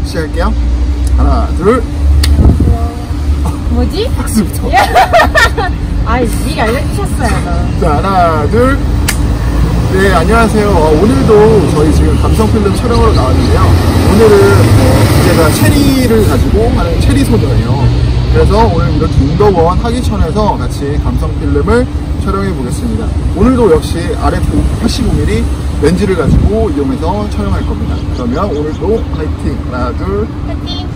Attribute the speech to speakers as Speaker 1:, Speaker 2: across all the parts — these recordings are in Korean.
Speaker 1: 시작할게요. 하나, 둘.
Speaker 2: 뭐지?
Speaker 1: 박수부터.
Speaker 2: 아이, 미리 알려주셨어요.
Speaker 1: 자, 하나, 둘. 네, 안녕하세요. 오늘도 저희 지금 감성필름 촬영으로 나왔는데요. 오늘은 제가 체리를 가지고 하는 체리 소녀예요. 그래서 오늘 이렇게 인더원 하기천에서 같이 감성필름을 촬영해 보겠습니다. 오늘도 역시 RF 85mm 렌즈를 가지고 이용해서 촬영할 겁니다. 그러면 오늘도 화이팅! 하나, 둘.
Speaker 2: 화이팅!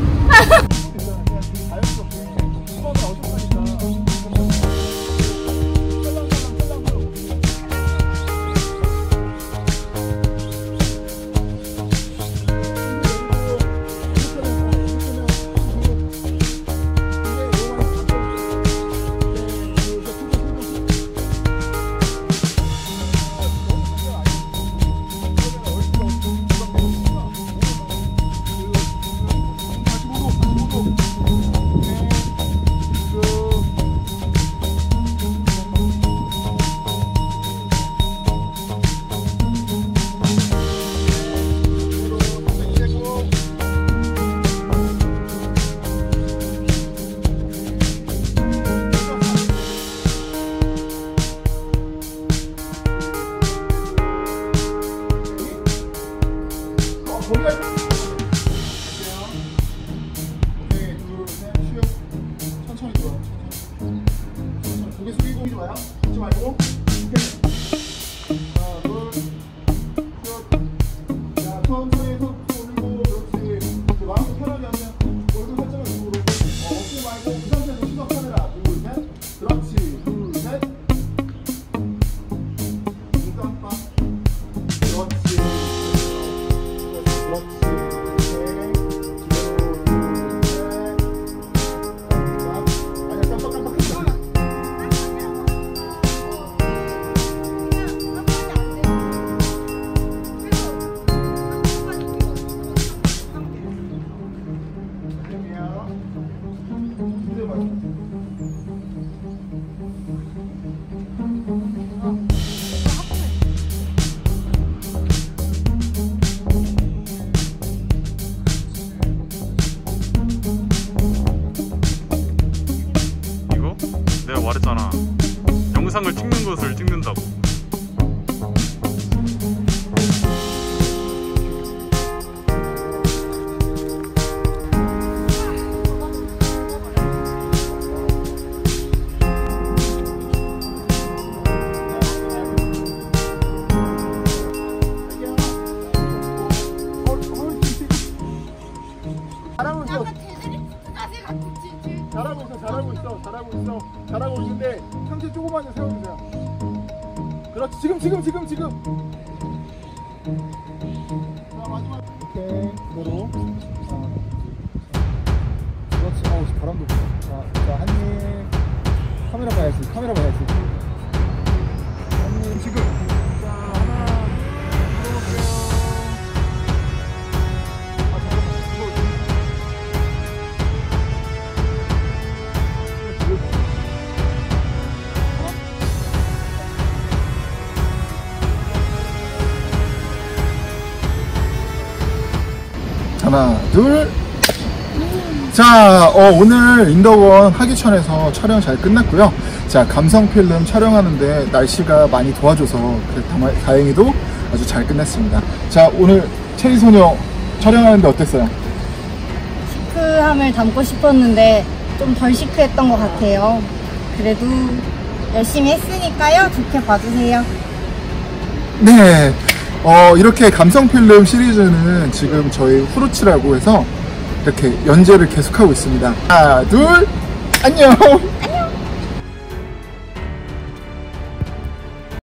Speaker 1: 천천히 들어와. 고개 숙이고 하지 마요. 하지 말고. 하나, 둘, 셋. 자, 천천히 손 올리고, 그렇지. 마음 편하게 하면 얼굴 살짝만 이쪽으로. 어깨 말고 이 상태에서 시각 카메라. 둘, 셋. 그렇지. 둘, 셋. 눈 깜빡. 그렇지. 그렇지.
Speaker 3: 내가 말했잖아. 영상을 찍는 것을 찍는다고.
Speaker 1: 잘하고 있는데 상체 조금만 더 세워주세요. 그렇지. 지금. 자, 마지막. 오케이. 그대로. 그렇지. 바람도 불어. 자, 한 입. 카메라 봐야지. 한 입. 지금. 자, 하나. 들어볼게요. 하나, 둘. 자, 오늘 인더원 하기천에서 촬영 잘 끝났고요. 자, 감성필름 촬영하는데 날씨가 많이 도와줘서 다행히도 아주 잘 끝냈습니다. 자, 오늘 체리소녀 촬영하는데 어땠어요?
Speaker 2: 시크함을 담고 싶었는데 좀 덜 시크했던 것 같아요. 그래도 열심히 했으니까요. 좋게 봐주세요.
Speaker 1: 네. 이렇게 감성필름 시리즈는 지금 저희 후르츠라고 해서 이렇게 연재를 계속하고 있습니다. 하나, 둘, 안녕!